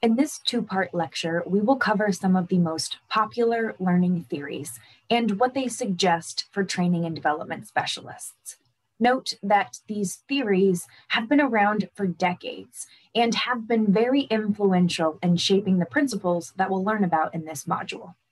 In this two-part lecture, we will cover some of the most popular learning theories and what they suggest for training and development specialists. Note that these theories have been around for decades and have been very influential in shaping the principles that we'll learn about in this module.